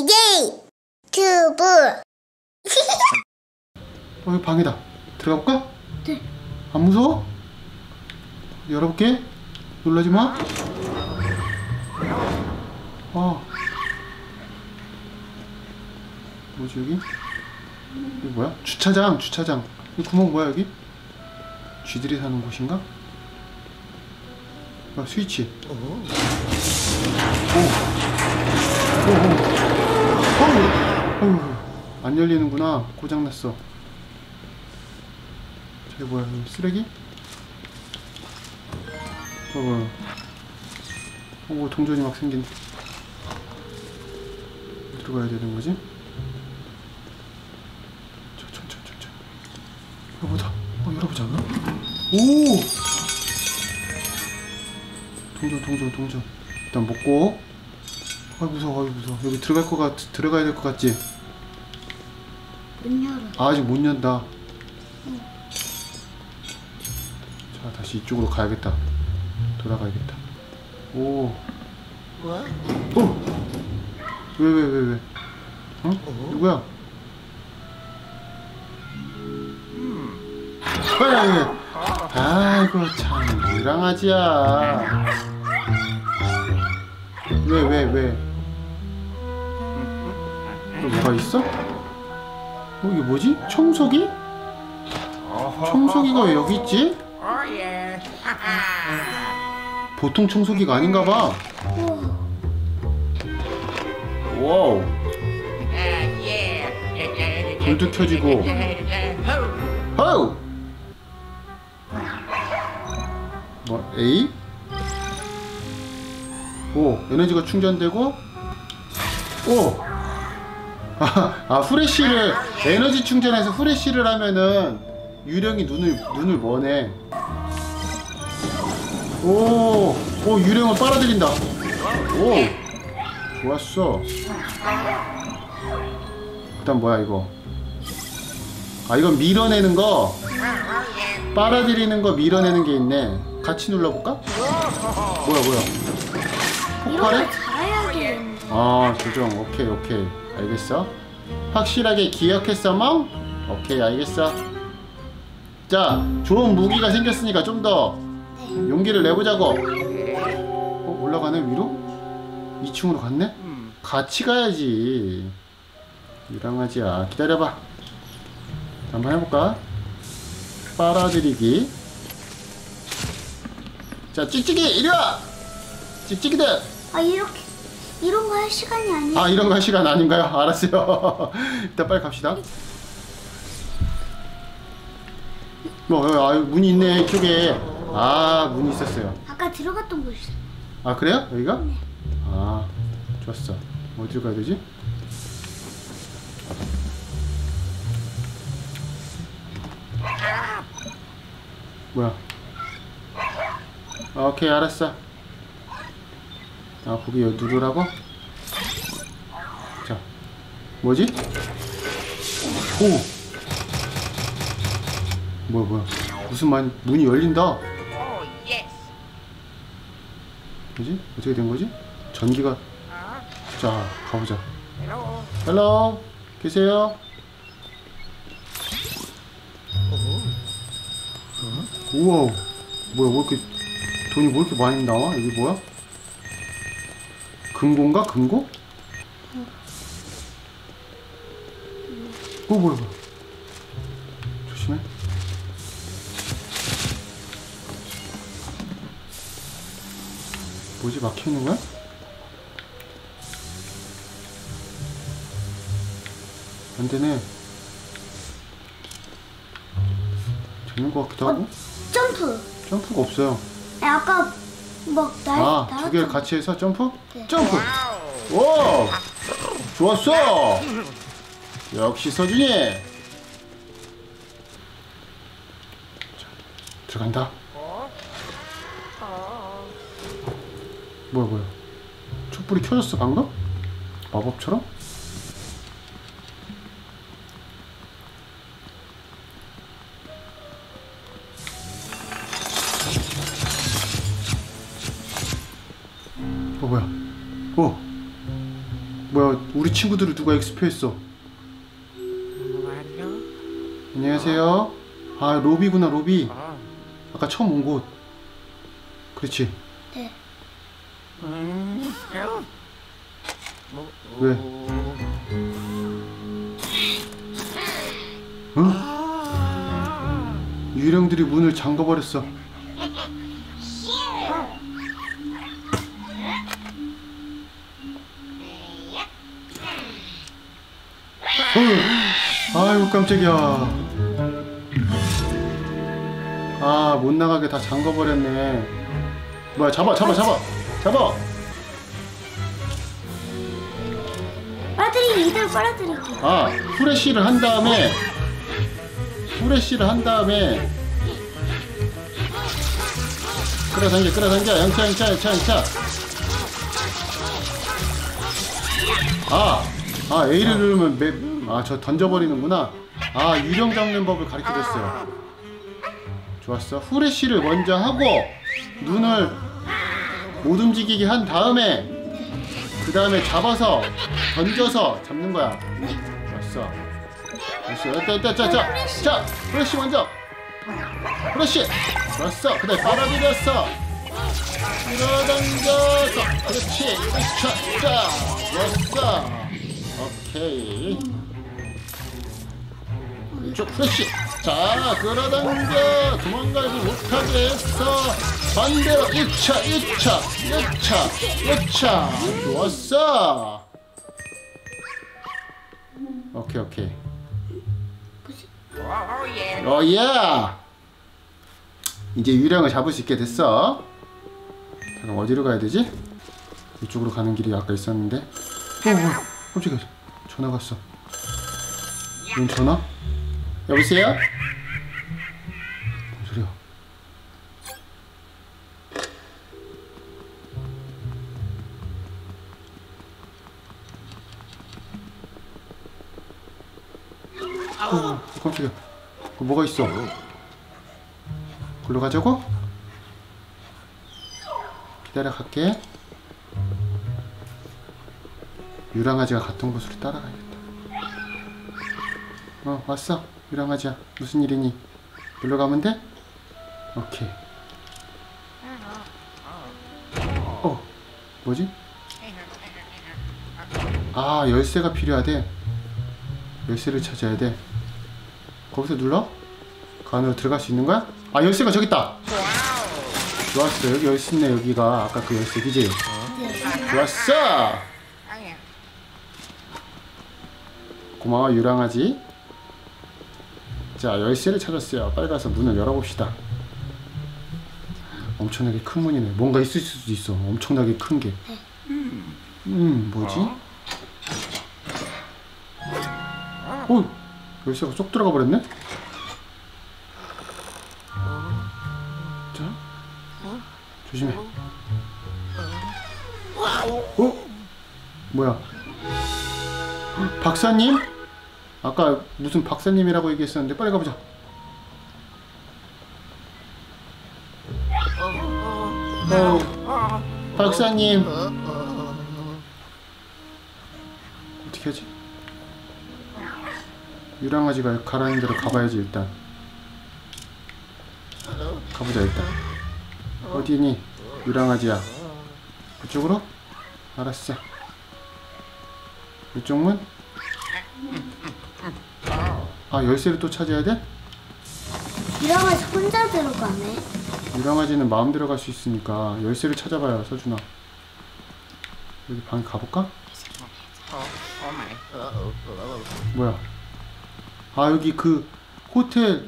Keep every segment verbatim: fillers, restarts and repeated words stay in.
디제이 큐브. 어, 여기 방이다. 들어가 볼까? 네. 안 무서워? 열어볼게. 놀라지 마. 어. 뭐지 여기? 여기 뭐야? 주차장, 주차장. 이 구멍 뭐야 여기? 쥐들이 사는 곳인가? 아, 스위치. 오. 오. 오. 오. 오. 안 열리는구나. 고장났어. 저게 뭐야? 쓰레기? 어, 뭐야? 오, 동전이 막 생긴. 들어가야 되는 거지? 저, 저, 저, 저, 저. 열어보자. 어, 열어보지 않나? 오! 동전, 동전, 동전. 일단 먹고. 아, 무서워, 아, 무서워. 여기 들어갈 거 같, 들어가야 될 것 같지? 문 열어. 아, 아직 못 연다. 응. 자, 다시 이쪽으로 가야겠다. 돌아가야겠다. 오. 뭐야? 어! 왜, 왜, 왜, 왜? 어? 어? 누구야? 음. 아이고, 참, 유랑아지야. 왜, 왜, 왜? 또 뭐가 있어? 어, 이게 뭐지? 청소기? 청소기가 왜 여기 있지? 보통 청소기가 아닌가 봐. 와우. 불도 켜지고. 호우. 뭐 A? 오, 에너지가 충전되고. 오. 아, 아 후레쉬를 에너지 충전해서 후레쉬를 하면은 유령이 눈을 눈을 머네. 오, 오 유령을 빨아들인다. 오, 좋았어. 일단 뭐야 이거? 아 이건 밀어내는 거, 빨아들이는 거 밀어내는 게 있네. 같이 눌러볼까? 뭐야 뭐야? 폭발해? 아 조정. 오케이 오케이 알겠어. 확실하게 기억했어 멍? 오케이 알겠어. 자 좋은 무기가 생겼으니까 좀 더 용기를 내보자고. 어 올라가네 위로? 이 층으로 갔네? 같이 가야지. 유랑아지야 기다려봐. 한번 해볼까? 빨아들이기. 자 찍찍이 이리와. 찍찍이들. 아 이렇게 이런 거 할 시간이 아니에요. 아 이런 거 할 시간 아닌가요? 알았어요. 일단 빨리 갑시다. 뭐 아, 문이 있네 이쪽에. 아 문이 있었어요. 아까 들어갔던 곳 있어요. 아 그래요? 여기가? 네. 아 좋았어. 어디로 가야 되지? 뭐야? 아, 오케이 알았어. 아 거기 여기 누르라고? 자 뭐지? 오 뭐야 뭐야 무슨 말 문이 열린다. 뭐지? 어떻게 된 거지? 전기가. 자 가보자. 헬로 계세요? 어? 우와 뭐야 왜 이렇게 돈이 왜 이렇게 많이 나와? 이게 뭐야? 금고인가? 금고? 어 뭐야 뭐야 조심해. 뭐지 막혀있는 거야? 안되네. 되는 것 같기도 하고. 어, 점프. 점프가 없어요. 네, 아까 막 날. 아, 두 개를 같이 해서 점프? 네. 점프! 오! 좋았어! 역시 서준이! 자, 들어간다. 뭐야, 뭐야. 촛불이 켜졌어, 방금? 마법처럼? 어, 뭐야. 오! 뭐야, 우리 친구들을 누가 엑스표했어. 안녕하세요. 아, 로비구나, 로비. 아까 처음 온 곳. 그렇지. 네. 왜? 응? 유령들이 문을 잠가버렸어. 어, 아이고 깜짝이야. 아, 못 나가게 다 잠가버렸네. 뭐야, 잡아 잡아 잡아 잡아. 빨아들이기, 이대로 빨아들이기. 아, 후레쉬를 한 다음에 후레쉬를 한 다음에 끌어당겨 끌어당겨. 영차 영차 영차 영차. 아, 아 A를 누르면 맵, 아, 저 던져버리는구나. 아, 유령 잡는 법을 가르쳐줬어요. 좋았어. 후레쉬를 먼저 하고 눈을 못 움직이게 한 다음에 그 다음에 잡아서 던져서 잡는 거야. 좋았어. 됐어. 됐다 됐다. 자, 자, 자, 후레쉬 먼저. 후레쉬. 좋았어. 그 다음에 빨아들였어. 끌어당겨서. 그렇지. 자, 자. 좋았어. 오케이. 이쪽 후레쉬. 자, 끌어당겨. 도망가지 못하게 했어. 반대로 일 차, 일 차, 일 차, 일 차. 좋았어. 오케이, 오케이. 어예. 이제 유령을 잡을 수 있게 됐어. 잠깐, 어디로 가야 되지? 이쪽으로 가는 길이 아까 있었는데. 어, 어, 깜짝이야. 전화 갔어. 뭔 전화? 여보세요? 뭔 소리야? 어, 깜짝이야. 어, 뭐가 있어? 글로 가자고? 기다려 갈게. 유랑아지가 갔던 곳으로 따라가야겠다. 어, 왔어. 유랑아지야. 무슨 일이니? 글로 가면 돼? 오케이. 어, 뭐지? 아, 열쇠가 필요하대. 열쇠를 찾아야 돼. 거기서 눌러? 그 안으로 들어갈 수 있는 거야? 아, 열쇠가 저기 있다. 좋았어. 여기 열쇠 있네. 여기가 아까 그 열쇠, 그지? 좋았어. 고마워, 유랑아지. 자, 열쇠를 찾았어요. 빨리 가서 문을 열어봅시다. 엄청나게 큰 문이네. 뭔가 있을 수도 있어. 엄청나게 큰 게. 음, 뭐지? 어, 열쇠가 쏙 들어가 버렸네? 자, 조심해. 어? 뭐야? 박사님? 아까 무슨 박사님이라고 얘기했었는데 빨리 가보자. 어, 박사님. 어떻게 하지? 유랑아지가 가라는 대로 가봐야지. 일단 가보자. 일단 어디니? 유랑아지야. 그쪽으로? 알았어. 이쪽 문? 아, 열쇠를 또 찾아야 돼? 유랑아지 혼자 들어가네. 유랑아지는 마음대로 갈 수 있으니까 열쇠를 찾아봐요, 서준아. 여기 방에 가볼까? 뭐야? 아, 여기 그 호텔.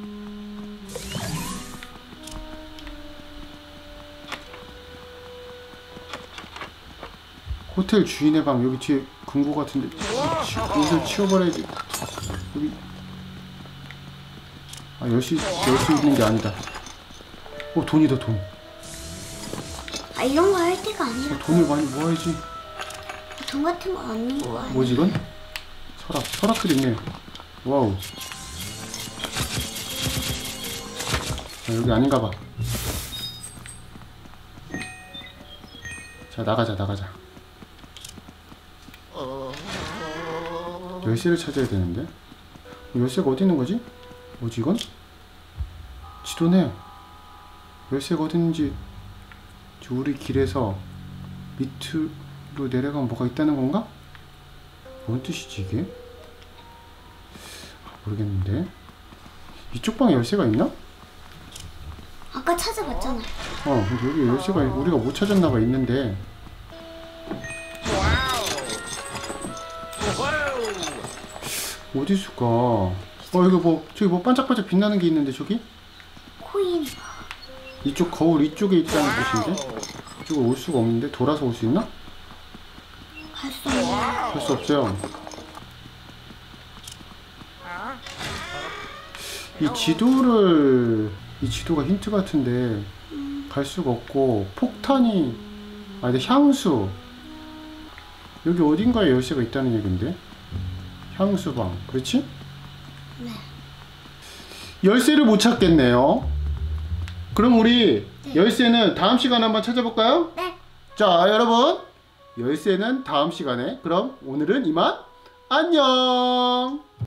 호텔 주인의 방. 여기 뒤에 금고 같은데 치, 옷을 치워버려야지. 여기. 아, 열 수, 열 수 있는 게 아니다. 어, 돈이다, 돈. 아, 이런 거 할 때가 아니라. 어, 돈을 많이 모아야지. 돈 같은 거 얻는 거 아니야? 뭐지 이건? 서랍, 서랍도 있네. 와우. 아, 여기 아닌가 봐. 자, 나가자, 나가자. 열쇠를 찾아야 되는데. 열쇠가 어디 있는 거지? 뭐지 이건? 지도네. 열쇠가 어디 있는지. 저 우리 길에서 밑으로 내려가면 뭐가 있다는 건가? 뭔 뜻이지 이게? 모르겠는데. 이쪽 방에 열쇠가 있나? 아까 찾아봤잖아. 어, 근데 여기 열쇠가 우리가 못 찾았나봐. 있는데. 어디 있을까? 어, 여기 뭐 저기 뭐 반짝반짝 빛나는 게 있는데 저기? 코인. 이쪽 거울 이쪽에 있다는 뜻인데? 이쪽으로 올 수가 없는데? 돌아서 올 수 있나? 갈 수 없네. 할 수 없어요. 이 지도를 이 지도가 힌트 같은데 갈 수가 없고 폭탄이 아 근데 향수 여기 어딘가에 열쇠가 있다는 얘긴데 향수방 그렇지? 네. 열쇠를 못 찾겠네요. 그럼 우리 네. 열쇠는 다음 시간에 한번 찾아볼까요? 네. 자 여러분 열쇠는 다음 시간에 그럼 오늘은 이만 안녕.